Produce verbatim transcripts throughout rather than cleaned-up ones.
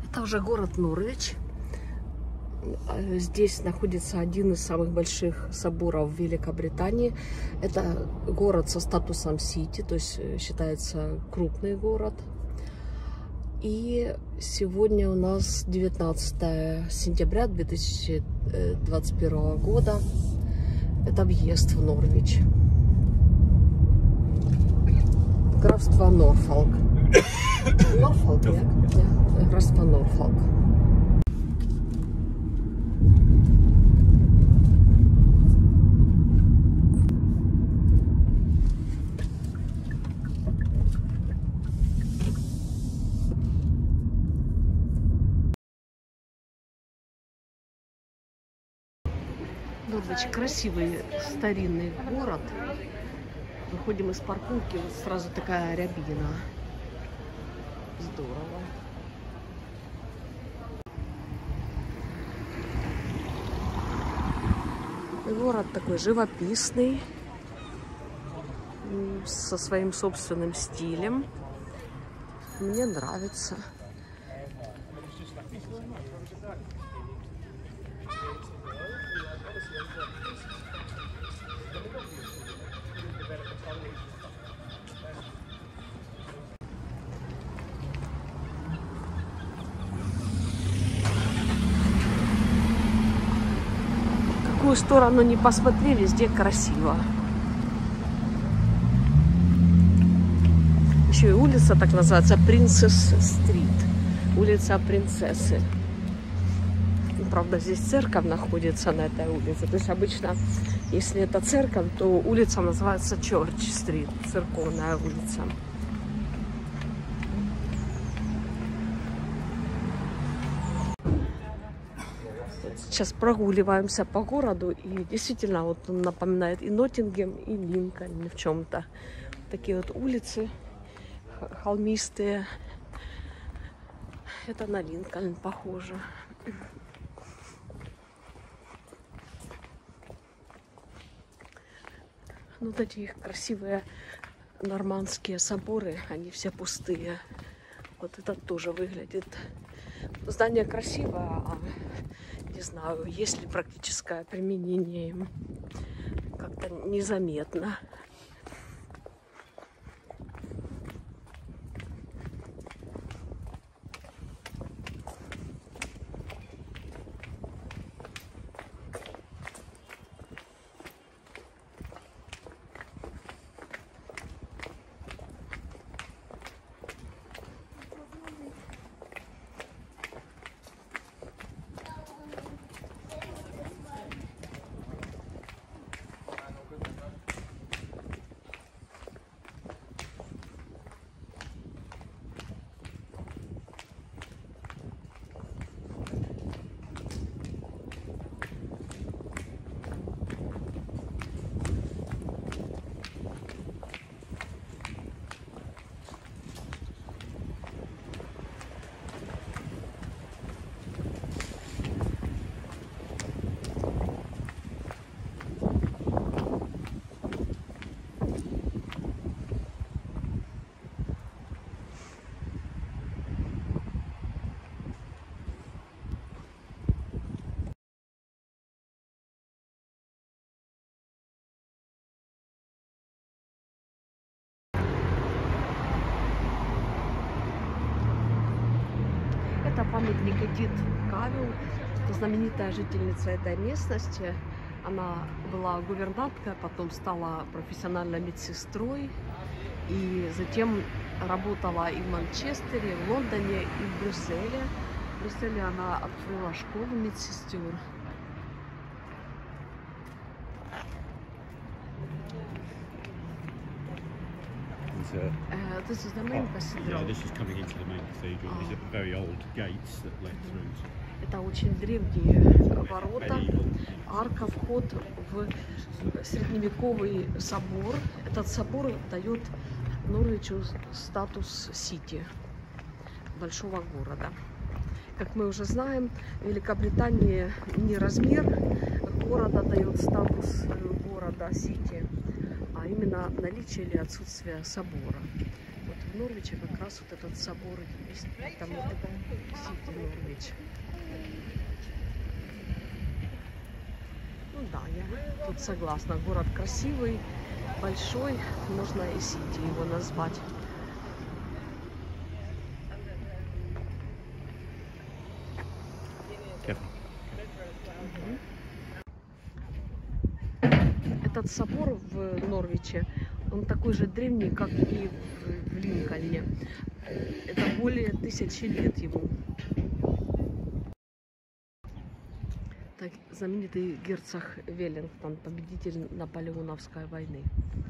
Это уже город Норвич. Здесь находится один из самых больших соборов в Великобритании. Это город со статусом сити, то есть считается крупный город. И сегодня у нас девятнадцатое сентября две тысячи двадцать первого года. Это въезд в Норвич. Графство Норфолк. Норфолк, нет? Да, графство Норфолк. Норвич красивый старинный город. Выходим из парковки, вот сразу такая рябина. Здорово. Город такой живописный, со своим собственным стилем. Мне нравится. В какую сторону не посмотри, везде красиво. Еще и улица так называется, Принцесс-стрит. Улица принцессы. Правда, здесь церковь находится на этой улице. То есть обычно, если это церковь, то улица называется Чёрч-стрит, церковная улица. Сейчас прогуливаемся по городу, и действительно вот он напоминает и Ноттингем, и Линкольн в чем-то. Такие вот улицы холмистые. Это на Линкольн похоже. Вот эти их красивые нормандские соборы, они все пустые. Вот этот тоже выглядит. Здание красивое, а не знаю, есть ли практическое применение им. Как-то незаметно. Это памятник Эдит Кавил, знаменитая жительница этой местности. Она была гувернанткой, потом стала профессиональной медсестрой. И затем работала и в Манчестере, в Лондоне, и в Брюсселе. В Брюсселе она открыла школу медсестер. Uh, uh, this is the main cathedral. Yeah, this is coming into the main cathedral. These are very old gates that led through. Это очень древние ворота, арка, вход в средневековый собор. Этот собор дает Норвичу статус сити, большого города. Как мы уже знаем, в Великобритании не размер города дает статус города сити, а именно наличие или отсутствие собора. Вот в Норвиче как раз вот этот собор есть. Там это Сити Норвич. Ну да, я тут согласна. Город красивый, большой, можно и Сити его назвать. Этот собор в Норвиче, он такой же древний, как и в, в Линкольне. Это более тысячи лет ему. Так, знаменитый герцог Веллингтон, победитель Наполеоновской войны.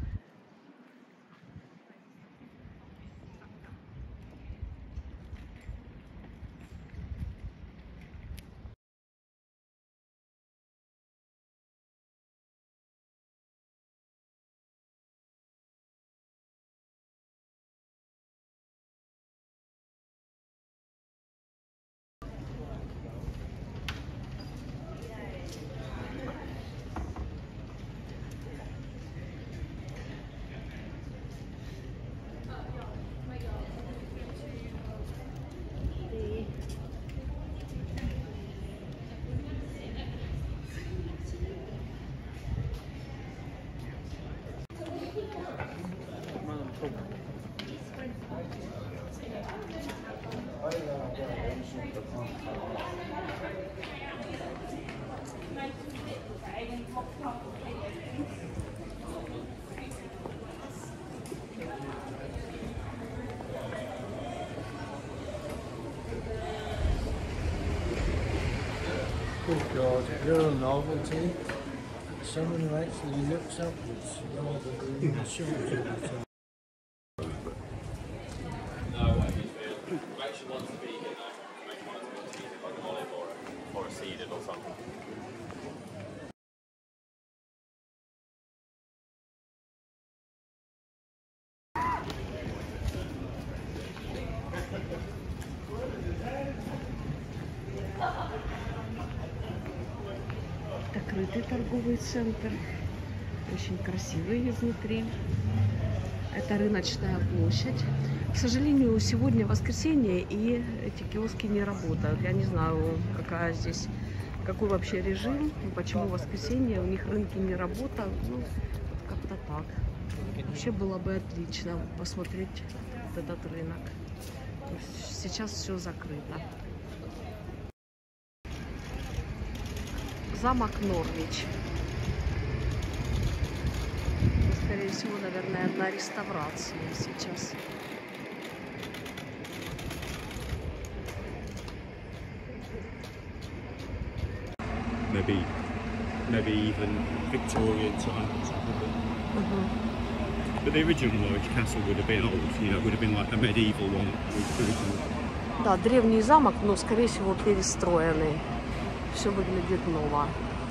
Good God, you're a novelty. Someone who actually looks upwards rather than the shoulders all the time. No, he actually wants to be in that. He makes one of the like an olive or a, or a seeded or something. Открытый торговый центр, очень красивый изнутри. Это рыночная площадь. К сожалению, сегодня воскресенье, и эти киоски не работают. Я не знаю, какая здесь, какой вообще режим, почему в воскресенье у них рынки не работают. Ну, как-то так. Вообще было бы отлично посмотреть вот этот рынок. Сейчас все закрыто. Замок Норвич. Скорее всего, наверное, на реставрации сейчас. Maybe, maybe even Victorian times. Uh-huh. But the original Norwich Castle would have been old, you know, it would have been like a medieval one. Да, древний замок, но, скорее всего, перестроенный. Все выглядит ново.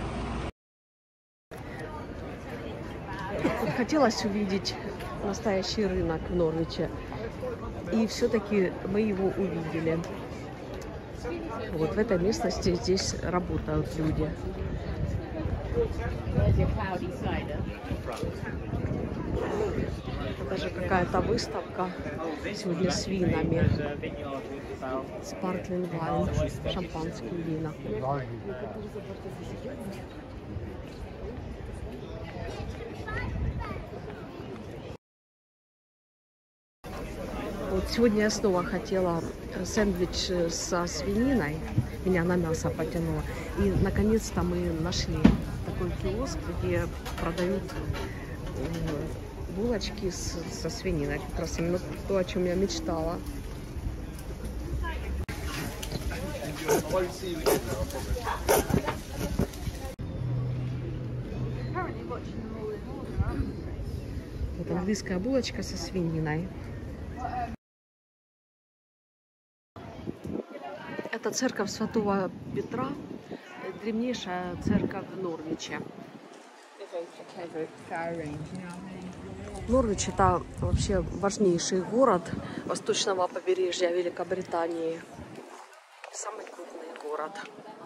Хотелось увидеть настоящий рынок в Норвиче, и все-таки мы его увидели. Вот в этой местности здесь работают люди. Это даже какая-то выставка сегодня с винами. Sparkling wine, шампанские вина. Вот сегодня я снова хотела сэндвич со свининой. Меня на мясо потянуло. И наконец-то мы нашли такой киоск, где продают булочки с, со свининой. Как раз именно то, о чем я мечтала. Вот английская булочка со свининой. Это церковь Святого Петра, древнейшая церковь в Норвиче. Норвич — это вообще важнейший город восточного побережья Великобритании. Самый крупный город.